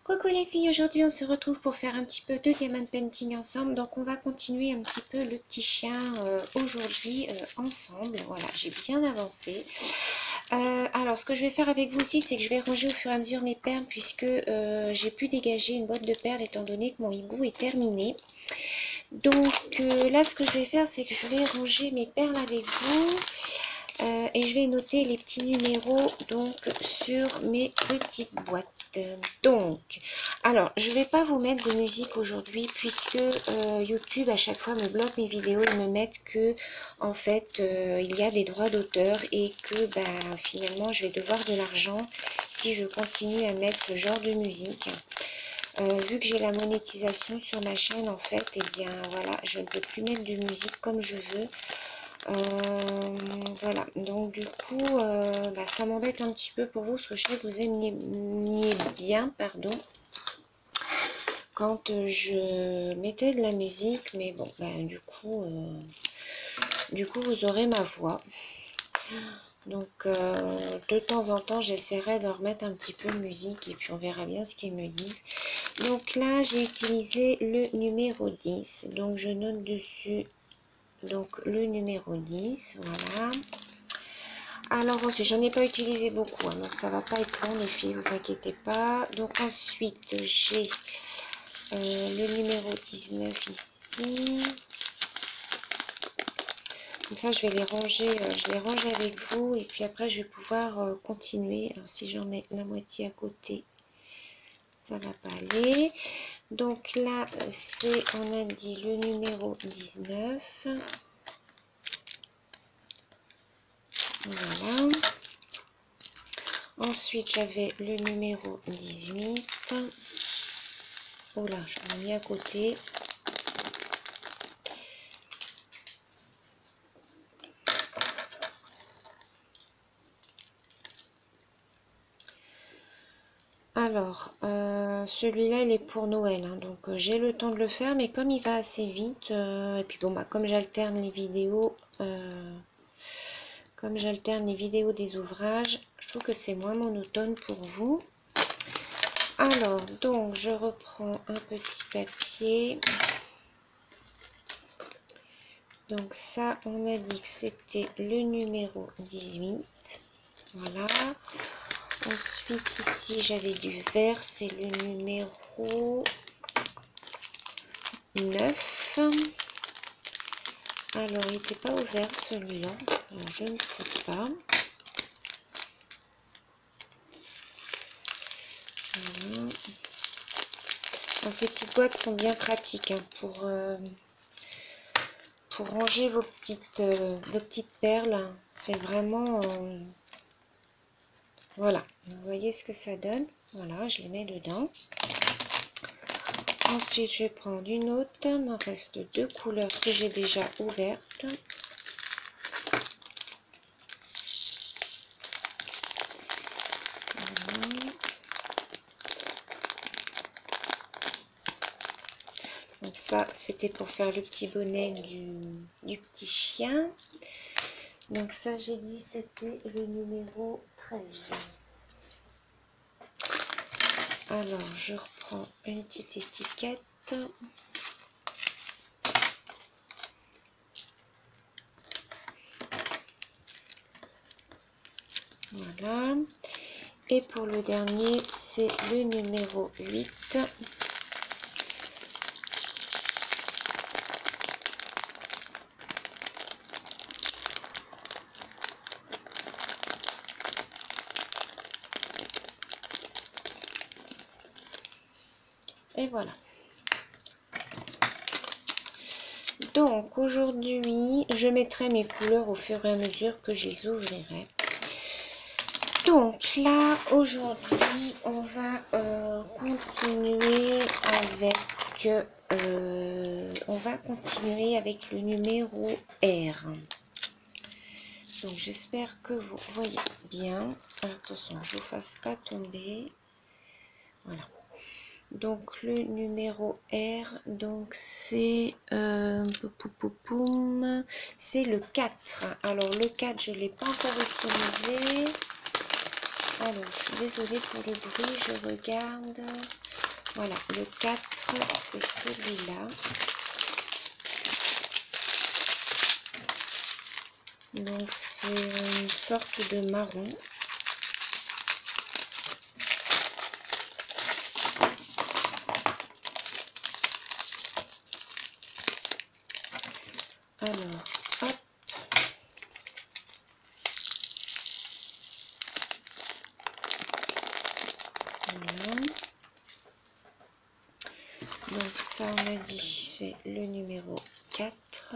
Coucou les filles, aujourd'hui on se retrouve pour faire un petit peu de diamond painting ensemble. Donc on va continuer un petit peu le petit chien aujourd'hui ensemble. Voilà, j'ai bien avancé. Alors ce que je vais faire avec vous aussi, c'est que je vais ranger au fur et à mesure mes perles, puisque j'ai pu dégager une boîte de perles étant donné que mon hibou est terminé. Donc là ce que je vais faire, c'est que je vais ranger mes perles avec vous. Et je vais noter les petits numéros donc sur mes petites boîtes. Donc, alors je vais pas vous mettre de musique aujourd'hui, puisque YouTube à chaque fois me bloque mes vidéos et me mettent que en fait il y a des droits d'auteur et que finalement je vais devoir de l'argent si je continue à mettre ce genre de musique. Vu que j'ai la monétisation sur ma chaîne, en fait, et bien voilà, je ne peux plus mettre de musique comme je veux. Voilà, donc du coup ça m'embête un petit peu pour vous, parce que je sais que vous aimiez bien, pardon, quand je mettais de la musique, mais bon, du coup vous aurez ma voix. Donc de temps en temps j'essaierai de remettre un petit peu de musique et puis on verra bien ce qu'ils me disent. Donc là j'ai utilisé le numéro 10, donc je note dessus donc le numéro 10, voilà. Alors ensuite, j'en ai pas utilisé beaucoup, hein, donc ça va pas être long les filles, vous inquiétez pas. Donc ensuite, j'ai le numéro 19 ici. Comme ça, je vais les ranger, je les range avec vous et puis après, je vais pouvoir continuer. Alors, si j'en mets la moitié à côté, ça va pas aller. Donc là, c'est, on a dit le numéro 19. Voilà. Ensuite, j'avais le numéro 18. Oh là, je l'ai mis à côté. Alors, celui-là, il est pour Noël, hein, donc j'ai le temps de le faire, mais comme il va assez vite, et puis bon, comme j'alterne les vidéos, des ouvrages, je trouve que c'est moins monotone pour vous. Alors, donc, je reprends un petit papier. Donc ça, on a dit que c'était le numéro 18. Voilà. Ensuite, ici, j'avais du vert, c'est le numéro 9. Alors, il n'était pas ouvert celui-là. Je ne sais pas. Voilà. Alors, ces petites boîtes sont bien pratiques hein, pour ranger vos petites perles. C'est vraiment... voilà. Vous voyez ce que ça donne. Voilà, je les mets dedans. Ensuite, je vais prendre une autre. Il me reste deux couleurs que j'ai déjà ouvertes. Voilà. Donc ça, c'était pour faire le petit bonnet du petit chien. Donc ça, j'ai dit, c'était le numéro 13. Alors, je reprends une petite étiquette. Voilà. Et pour le dernier, c'est le numéro 8. Et voilà. Donc aujourd'hui, je mettrai mes couleurs au fur et à mesure que je les ouvrirai. Donc là, aujourd'hui, on va continuer avec le numéro R. Donc j'espère que vous voyez bien. Alors, attention, je ne vous fasse pas tomber. Voilà. Donc le numéro R, donc c'est c'est le 4. Alors le 4, je ne l'ai pas encore utilisé. Alors, je suis désolée pour le bruit, je regarde. Voilà, le 4, c'est celui-là. Donc c'est une sorte de marron. Alors, hop. Voilà. Donc ça, on a dit, c'est le numéro 4.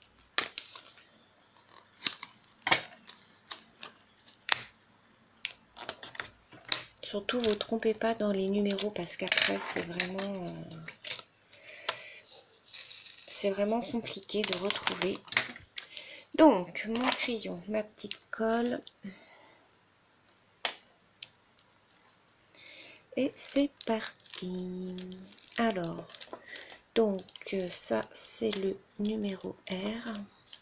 Surtout, vous ne vous trompez pas dans les numéros parce qu'après, c'est vraiment compliqué de retrouver. Donc, mon crayon, ma petite colle. Et c'est parti. Alors, donc ça, c'est le numéro R.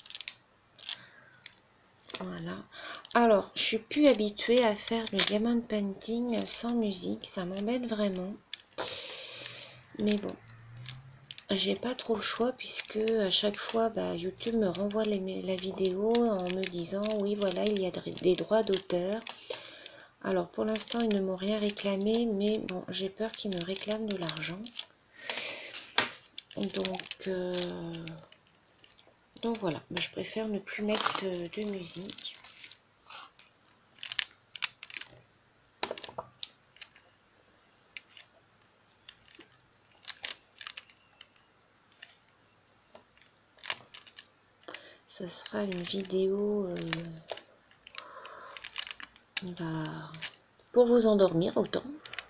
Voilà. Alors, je suis plus habituée à faire le diamond painting sans musique. Ça m'embête vraiment. Mais bon, j'ai pas trop le choix puisque à chaque fois, YouTube me renvoie la vidéo en me disant oui, voilà, il y a des droits d'auteur. Alors, pour l'instant, ils ne m'ont rien réclamé, mais bon, j'ai peur qu'ils me réclament de l'argent. Donc voilà, je préfère ne plus mettre de musique. Ça sera une vidéo pour vous endormir autant.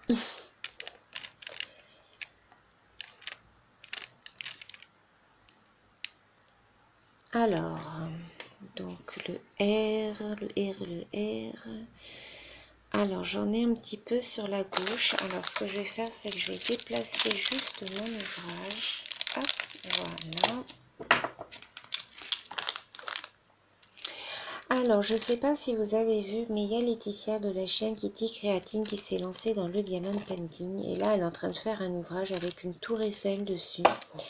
Alors, donc le R, le R, le R. Alors, j'en ai un petit peu sur la gauche. Alors, ce que je vais faire, c'est que je vais déplacer juste mon ouvrage. Hop, voilà. Alors, je ne sais pas si vous avez vu, mais il y a Laetitia de la chaîne Kitty Créatine qui s'est lancée dans le diamond painting. Et là, elle est en train de faire un ouvrage avec une tour Eiffel dessus.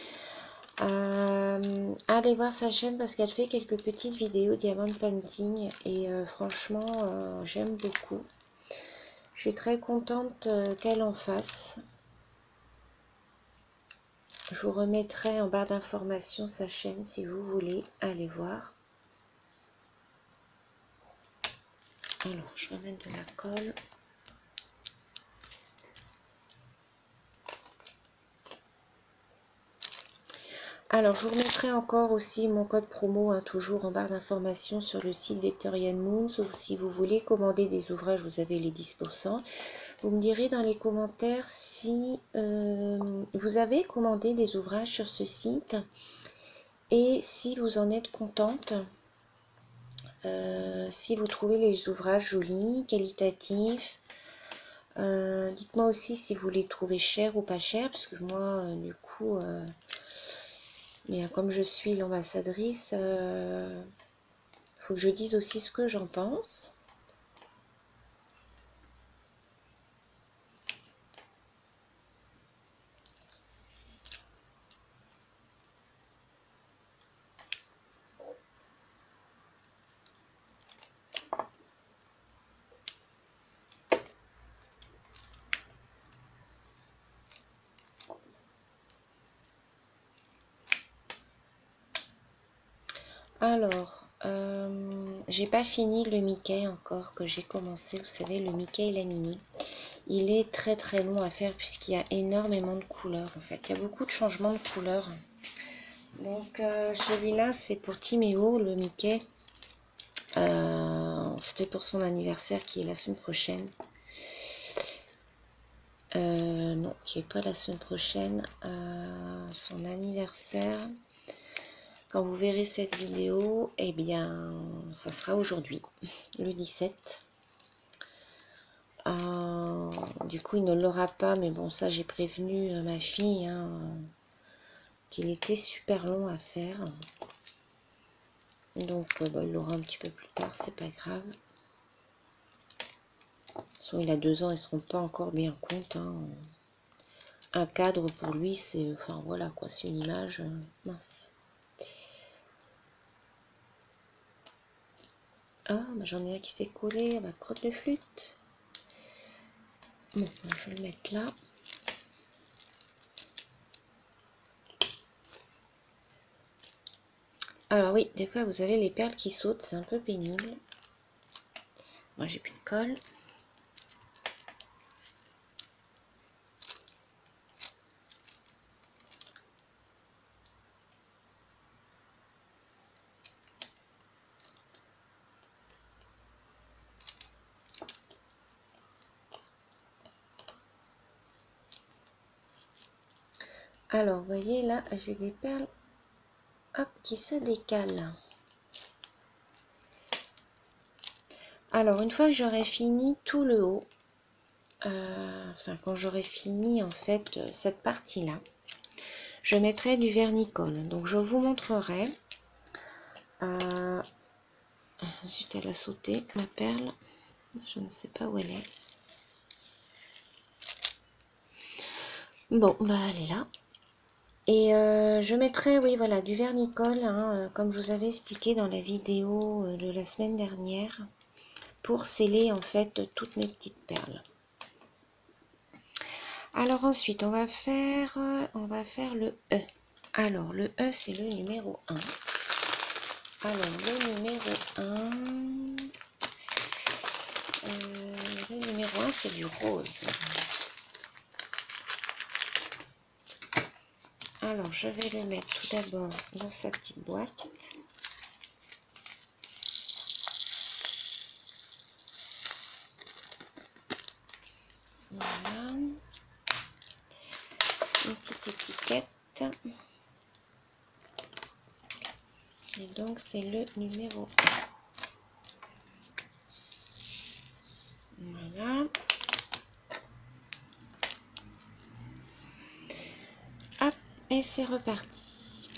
Allez voir sa chaîne parce qu'elle fait quelques petites vidéos diamond painting. Et franchement, j'aime beaucoup. Je suis très contente qu'elle en fasse. Je vous remettrai en barre d'informations sa chaîne si vous voulez aller voir. Alors, je ramène de la colle. Alors, je vous remettrai encore aussi mon code promo, hein, toujours en barre d'informations sur le site Victorian Moons. Ou si vous voulez commander des ouvrages, vous avez les 10%. Vous me direz dans les commentaires si vous avez commandé des ouvrages sur ce site et si vous en êtes contente. Si vous trouvez les ouvrages jolis, qualitatifs. Dites-moi aussi si vous les trouvez chers ou pas chers, parce que moi, du coup, comme je suis l'ambassadrice, faut que je dise aussi ce que j'en pense. Alors, j'ai pas fini le Mickey encore que j'ai commencé. Vous savez, le Mickey et la Minnie. Il est très très long à faire puisqu'il y a énormément de couleurs en fait. Il y a beaucoup de changements de couleurs. Donc celui-là c'est pour Timéo, le Mickey. C'était pour son anniversaire qui est la semaine prochaine. Non, qui n'est pas la semaine prochaine. Son anniversaire. Quand vous verrez cette vidéo, eh bien, ça sera aujourd'hui, le 17. Du coup, il ne l'aura pas, mais bon, ça, j'ai prévenu ma fille hein, qu'il était super long à faire. Donc, il l'aura un petit peu plus tard, c'est pas grave. De toute façon, il a 2 ans, ils ne seront pas encore bien compte. Hein. un cadre pour lui, c'est, enfin voilà quoi, c'est une image mince. Ah, bah, j'en ai un qui s'est collé à ma crotte de flûte. Bon, bah, je vais le mettre là. Alors oui, des fois vous avez les perles qui sautent, c'est un peu pénible. Moi j'ai plus de colle. Alors, vous voyez là, j'ai des perles hop, qui se décalent. Alors, une fois que j'aurai fini tout le haut, enfin quand j'aurai fini en fait cette partie-là, je mettrai du vernicole. Donc, je vous montrerai. Zut, elle a sauté, ma perle. Je ne sais pas où elle est. Bon, bah elle est là. Et je mettrai, oui, voilà, du vernicole, hein, comme je vous avais expliqué dans la vidéo de la semaine dernière, pour sceller en fait toutes mes petites perles. Alors ensuite, on va faire le E. Alors, le E, c'est le numéro 1. Alors, le numéro 1, le numéro 1, c'est du rose. Alors, je vais le mettre tout d'abord dans sa petite boîte. Voilà. Une petite étiquette. Et donc, c'est le numéro 1. Voilà. Hop, et c'est reparti.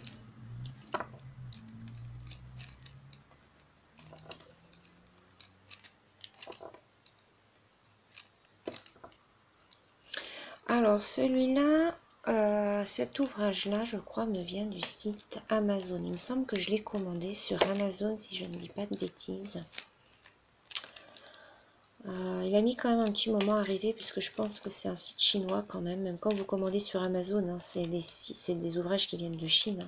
Alors celui-là, cet ouvrage-là, je crois, me vient du site Amazon. Il me semble que je l'ai commandé sur Amazon, si je ne dis pas de bêtises. Il a mis quand même un petit moment à arriver, puisque je pense que c'est un site chinois quand même. Même quand vous commandez sur Amazon, hein, c'est des ouvrages qui viennent de Chine.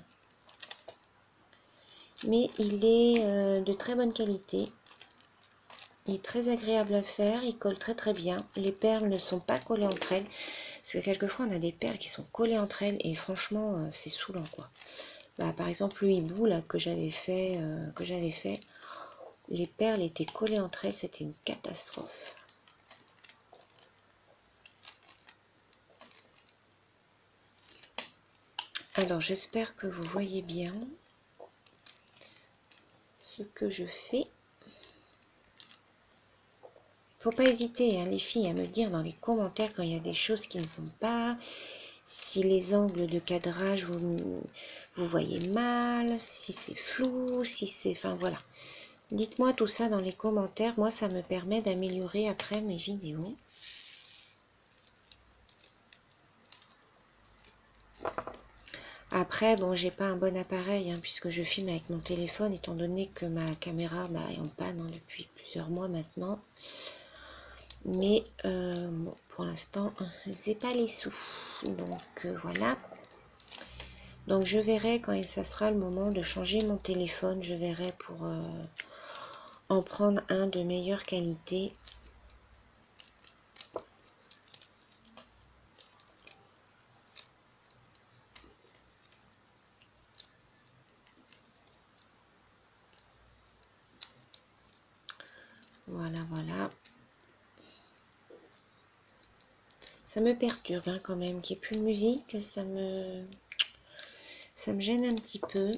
Mais il est de très bonne qualité. Il est très agréable à faire, il colle très très bien. Les perles ne sont pas collées entre elles. Parce que quelquefois on a des perles qui sont collées entre elles et franchement c'est saoulant quoi. Bah, par exemple le hibou là que j'avais fait, les perles étaient collées entre elles, c'était une catastrophe. Alors j'espère que vous voyez bien ce que je fais. Faut pas hésiter hein, les filles à me dire dans les commentaires quand il y a des choses qui ne vont pas, si les angles de cadrage vous voyez mal, si c'est flou, si c'est... Enfin voilà. Dites-moi tout ça dans les commentaires, moi ça me permet d'améliorer après mes vidéos. Après, bon, j'ai pas un bon appareil hein, puisque je filme avec mon téléphone étant donné que ma caméra est en panne hein, depuis plusieurs mois maintenant. Mais bon, pour l'instant, j'ai pas les sous. Donc voilà. Donc je verrai quand ça sera le moment de changer mon téléphone. Je verrai pour en prendre un de meilleure qualité. Voilà, voilà. Ça me perturbe hein, quand même qu'il n'y ait plus de musique. Ça me gêne un petit peu.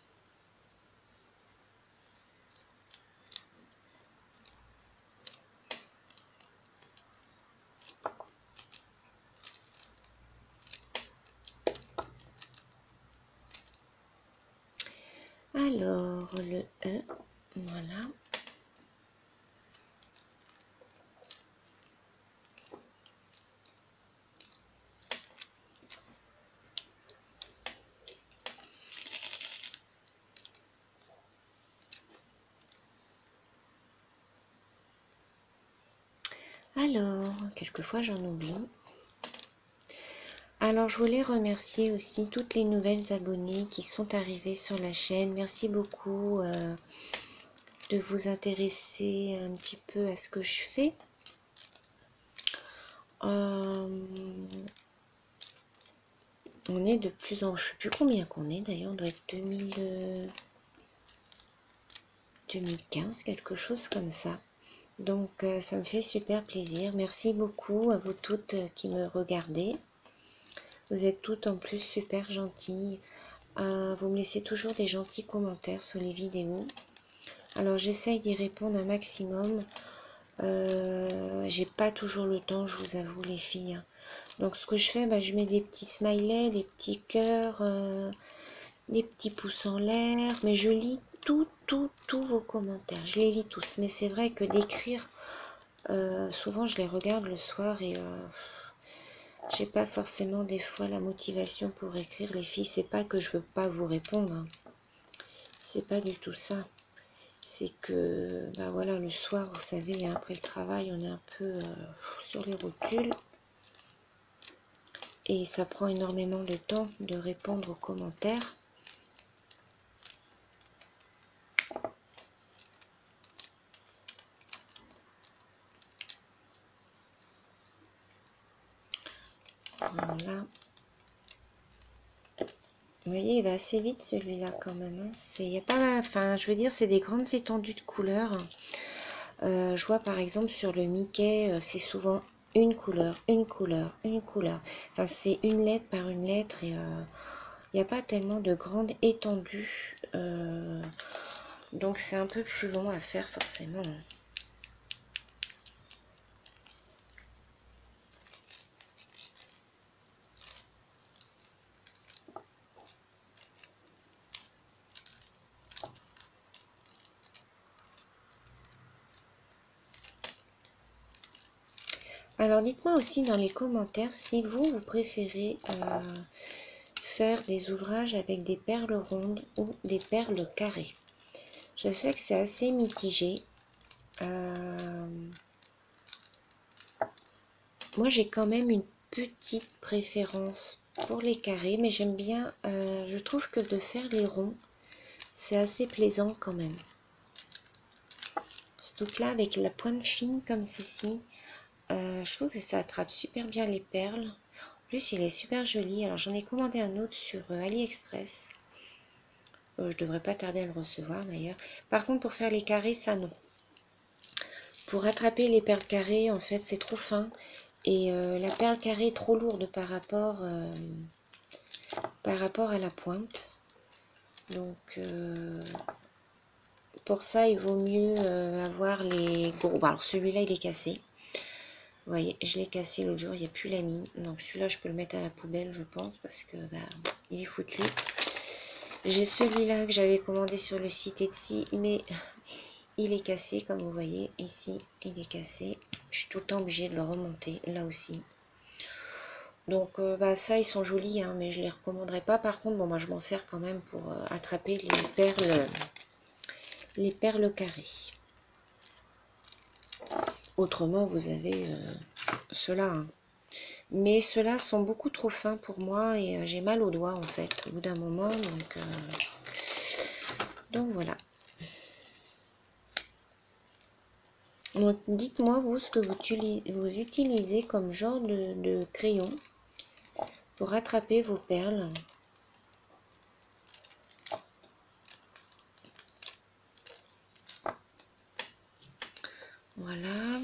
Alors, le E, voilà. quelquefois j'en oublie. Alors je voulais remercier aussi toutes les nouvelles abonnées qui sont arrivées sur la chaîne. Merci beaucoup de vous intéresser un petit peu à ce que je fais. On est de plus en... Je ne sais plus combien qu'on est d'ailleurs, on doit être 2015, quelque chose comme ça. Donc ça me fait super plaisir. Merci beaucoup à vous toutes qui me regardez. Vous êtes toutes en plus super gentilles. Vous me laissez toujours des gentils commentaires sur les vidéos. Alors j'essaye d'y répondre un maximum. J'ai pas toujours le temps, je vous avoue les filles. Donc ce que je fais, je mets des petits smileys, des petits cœurs, des petits pouces en l'air, mais je lis tous vos commentaires. Je les lis tous, mais c'est vrai que d'écrire, souvent je les regarde le soir et j'ai pas forcément des fois la motivation pour écrire. Les filles, c'est pas que je veux pas vous répondre, hein. C'est pas du tout ça. C'est que, voilà, le soir, vous savez, après le travail, on est un peu sur les rotules. Et ça prend énormément de temps de répondre aux commentaires. Voilà. Vous voyez, il va assez vite celui-là quand même. Hein. Il y a pas, enfin, je veux dire, c'est des grandes étendues de couleurs. Je vois par exemple sur le Mickey, c'est souvent une couleur, une couleur, une couleur. Enfin, c'est une lettre par une lettre et il n'y a pas tellement de grandes étendues. Donc c'est un peu plus long à faire forcément. Alors dites-moi aussi dans les commentaires si vous préférez faire des ouvrages avec des perles rondes ou des perles carrées. Je sais que c'est assez mitigé. Moi j'ai quand même une petite préférence pour les carrés, mais j'aime bien, je trouve que de faire les ronds, c'est assez plaisant quand même. Surtout que là avec la pointe fine comme ceci, je trouve que ça attrape super bien les perles. En plus, il est super joli. Alors, j'en ai commandé un autre sur AliExpress. Je devrais pas tarder à le recevoir d'ailleurs. Par contre, pour faire les carrés, ça non. Pour attraper les perles carrées, en fait, c'est trop fin. Et la perle carrée est trop lourde par rapport à la pointe. Donc, pour ça, il vaut mieux avoir les gros. Bon, alors, celui-là, il est cassé. Vous voyez, je l'ai cassé l'autre jour, il n'y a plus la mine. Donc celui-là, je peux le mettre à la poubelle, je pense, parce que il est foutu. J'ai celui-là que j'avais commandé sur le site Etsy, mais il est cassé, comme vous voyez. Ici, il est cassé. Je suis tout le temps obligée de le remonter, là aussi. Donc ça, ils sont jolis, hein, mais je ne les recommanderais pas. Par contre, bon, moi, je m'en sers quand même pour attraper les perles carrées. Autrement, vous avez ceux-là. Hein. Mais ceux-là sont beaucoup trop fins pour moi et j'ai mal aux doigts en fait au bout d'un moment. Donc voilà. Donc dites-moi vous ce que vous utilisez comme genre de crayon pour attraper vos perles. Voilà.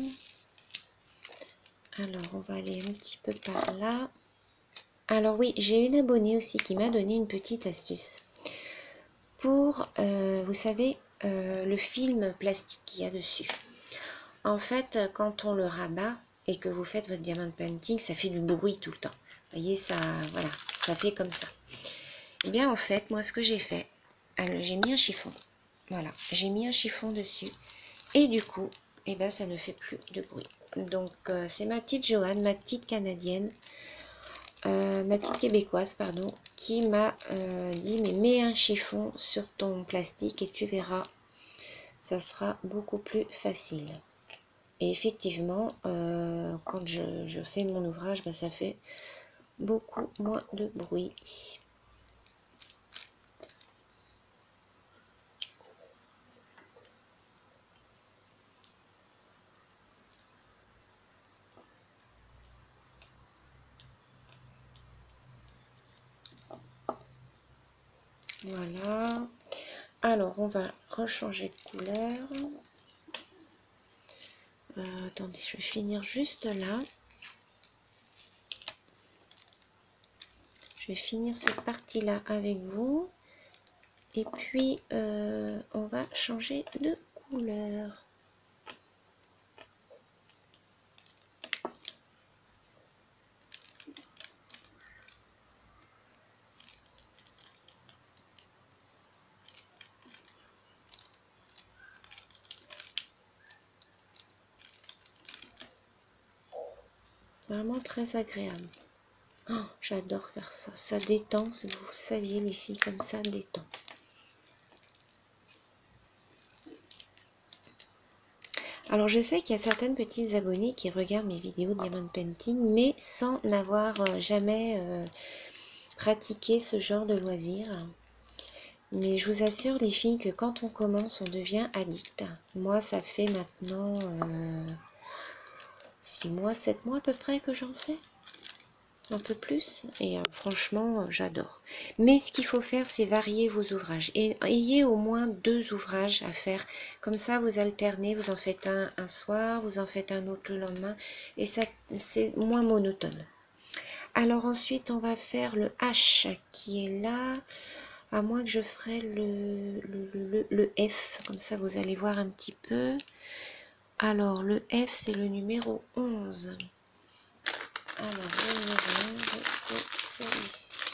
Alors, on va aller un petit peu par là. Alors oui, j'ai une abonnée aussi qui m'a donné une petite astuce. Pour, vous savez, le film plastique qu'il y a dessus. En fait, quand on le rabat et que vous faites votre diamant painting, ça fait du bruit tout le temps. Vous voyez, ça, voilà, ça fait comme ça. Et bien, en fait, moi, ce que j'ai fait, j'ai mis un chiffon. Voilà, j'ai mis un chiffon dessus. Et du coup, eh ben, ça ne fait plus de bruit. Donc, c'est ma petite Joanne, ma petite Canadienne, ma petite Québécoise, pardon, qui m'a dit, mais mets un chiffon sur ton plastique et tu verras, ça sera beaucoup plus facile. Et effectivement, quand je fais mon ouvrage, bah, ça fait beaucoup moins de bruit. Voilà. Alors, on va rechanger de couleur. Attendez, je vais finir juste là. Je vais finir cette partie-là avec vous. Et puis, on va changer de couleur. Vraiment très agréable. Oh, j'adore faire ça. Ça détend, si vous saviez les filles, comme ça détend. Alors je sais qu'il y a certaines petites abonnées qui regardent mes vidéos de diamond painting, mais sans n'avoir jamais pratiqué ce genre de loisir. Mais je vous assure les filles que quand on commence, on devient addict. Moi, ça fait maintenant 6 mois, 7 mois à peu près que j'en fais. Un peu plus. Et franchement, j'adore. Mais ce qu'il faut faire, c'est varier vos ouvrages. Et ayez au moins 2 ouvrages à faire. Comme ça, vous alternez. Vous en faites un soir, vous en faites un autre le lendemain. Et ça, c'est moins monotone. Alors ensuite, on va faire le H qui est là. À moins que je ferai le F. Comme ça, vous allez voir un petit peu. Alors, le F, c'est le numéro 11. Alors, le numéro 11, c'est celui-ci.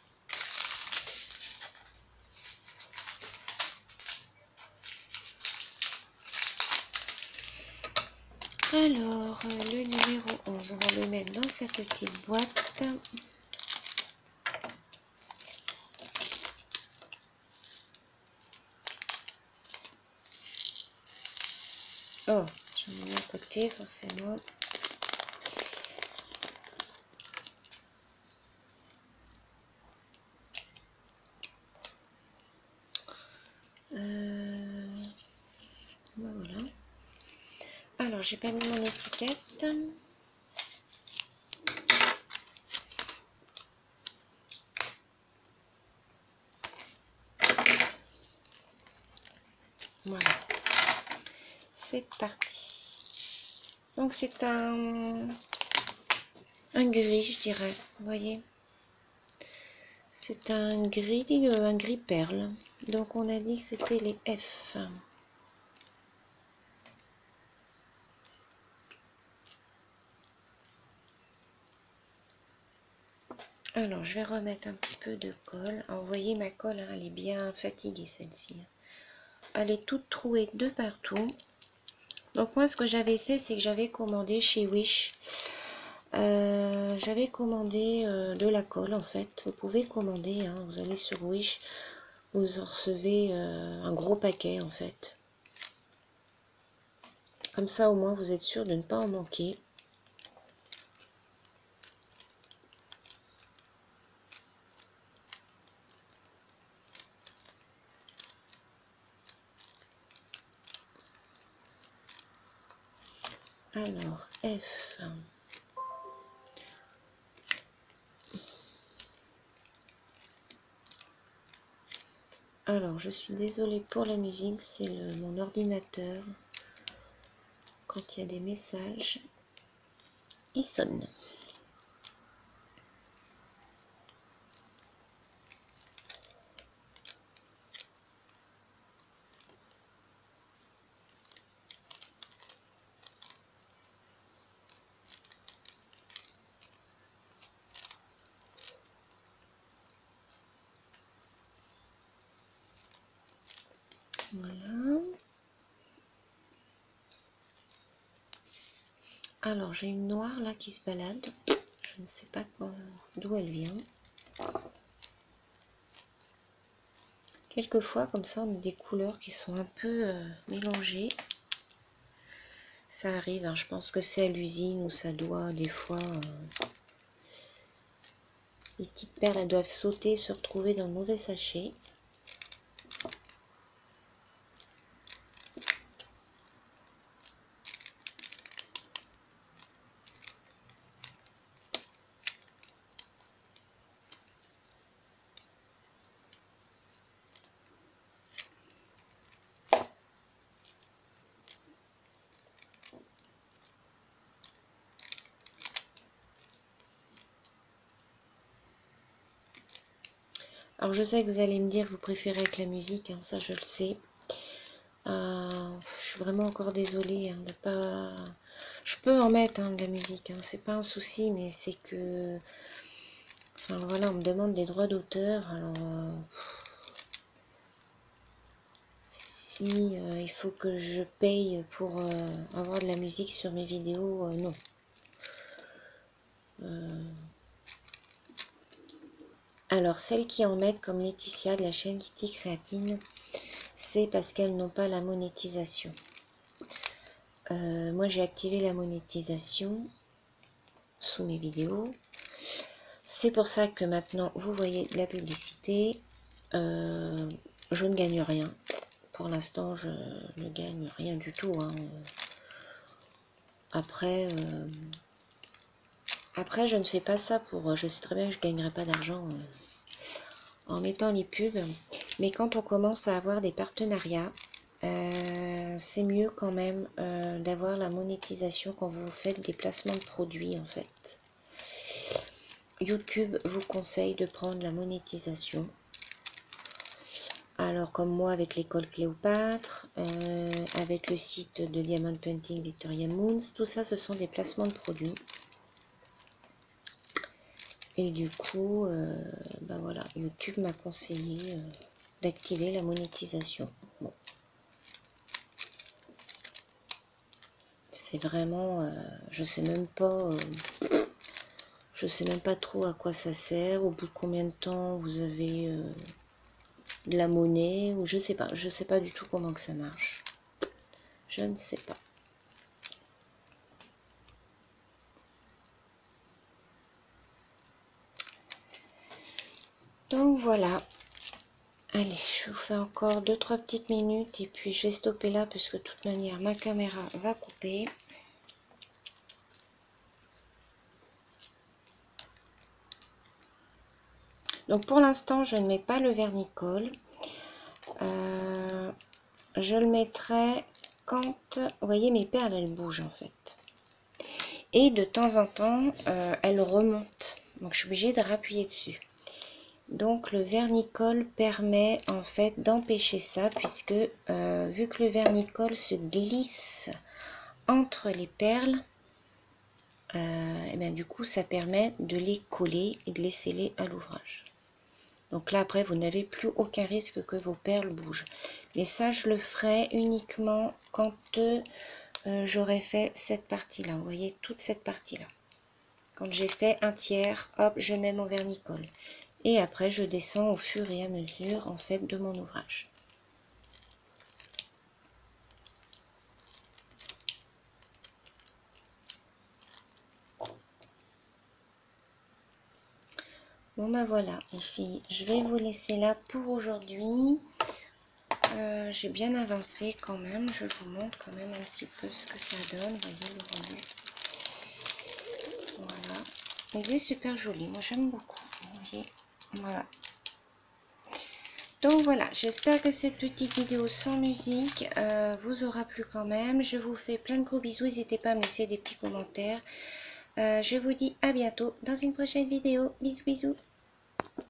Alors, le numéro 11, on va le mettre dans sa petite boîte. Oh, je l'ai mis à côté, forcément. Voilà. Alors, j'ai pas mis mon étiquette. Voilà. C'est parti. Donc, c'est un gris, je dirais. Vous voyez? C'est un gris perle. Donc, on a dit que c'était les F. Alors, je vais remettre un petit peu de colle. Alors, vous voyez, ma colle, hein, elle est bien fatiguée, celle-ci. Elle est toute trouée de partout. Donc, moi, ce que j'avais fait, c'est que j'avais commandé chez Wish. J'avais commandé de la colle, en fait. Vous pouvez commander, hein, vous allez sur Wish. Vous en recevez un gros paquet, en fait. Comme ça, au moins, vous êtes sûr de ne pas en manquer. Alors, F. Alors, je suis désolée pour la musique, c'est mon ordinateur. Quand il y a des messages, il sonne. Voilà. Alors, j'ai une noire là qui se balade. Je ne sais pas d'où elle vient. Quelquefois, comme ça, on a des couleurs qui sont un peu mélangées. Ça arrive, hein, je pense que c'est à l'usine où ça doit des fois... les petites perles, elles doivent sauter, se retrouver dans le mauvais sachet. Alors je sais que vous allez me dire que vous préférez avec la musique, hein, ça je le sais. Je suis vraiment encore désolée hein, de pas... Je peux en mettre hein, de la musique, hein, c'est pas un souci, mais c'est que... Enfin voilà, on me demande des droits d'auteur, alors... Si il faut que je paye pour avoir de la musique sur mes vidéos, non. Alors, celles qui en mettent, comme Laetitia de la chaîne Kitty Créatine, c'est parce qu'elles n'ont pas la monétisation. Moi, j'ai activé la monétisation sous mes vidéos. C'est pour ça que maintenant, vous voyez la publicité. Je ne gagne rien. Pour l'instant, je ne gagne rien du tout. Hein. Après, je ne fais pas ça pour... Je sais très bien que je ne gagnerai pas d'argent en mettant les pubs. Mais quand on commence à avoir des partenariats, c'est mieux quand même d'avoir la monétisation quand vous faites des placements de produits en fait. YouTube vous conseille de prendre la monétisation. Alors comme moi avec l'école Cléopâtre, avec le site de Diamond Painting Victoria Moons, tout ça ce sont des placements de produits. Et du coup, ben voilà, YouTube m'a conseillé d'activer la monétisation. Bon. C'est vraiment, je sais même pas trop à quoi ça sert, au bout de combien de temps vous avez de la monnaie, ou je sais pas du tout comment que ça marche. Je ne sais pas. Donc voilà. Allez, je vous fais encore 2-3 petites minutes et puis je vais stopper là parce que de toute manière ma caméra va couper. Donc pour l'instant je ne mets pas le vernicole. Je le mettrai quand, vous voyez mes perles elles bougent en fait. Et de temps en temps elles remontent. Donc je suis obligée de rappuyer dessus. Donc le vernicole permet en fait d'empêcher ça puisque vu que le vernicole se glisse entre les perles, et bien du coup ça permet de les coller et de les sceller à l'ouvrage. Donc là après vous n'avez plus aucun risque que vos perles bougent. Mais ça je le ferai uniquement quand j'aurai fait cette partie là. Vous voyez toute cette partie là. Quand j'ai fait un tiers, hop je mets mon vernicole. Et après, je descends au fur et à mesure, en fait, de mon ouvrage. Bon, ben voilà, les filles, je vais vous laisser là pour aujourd'hui. J'ai bien avancé quand même. Je vous montre quand même un petit peu ce que ça donne. Vous voyez le rendu. Voilà. Il est super joli. Moi, j'aime beaucoup. Vous voyez. Voilà. Donc voilà, j'espère que cette petite vidéo sans musique vous aura plu quand même. Je vous fais plein de gros bisous. N'hésitez pas à me laisser des petits commentaires. Je vous dis à bientôt dans une prochaine vidéo. Bisous bisous.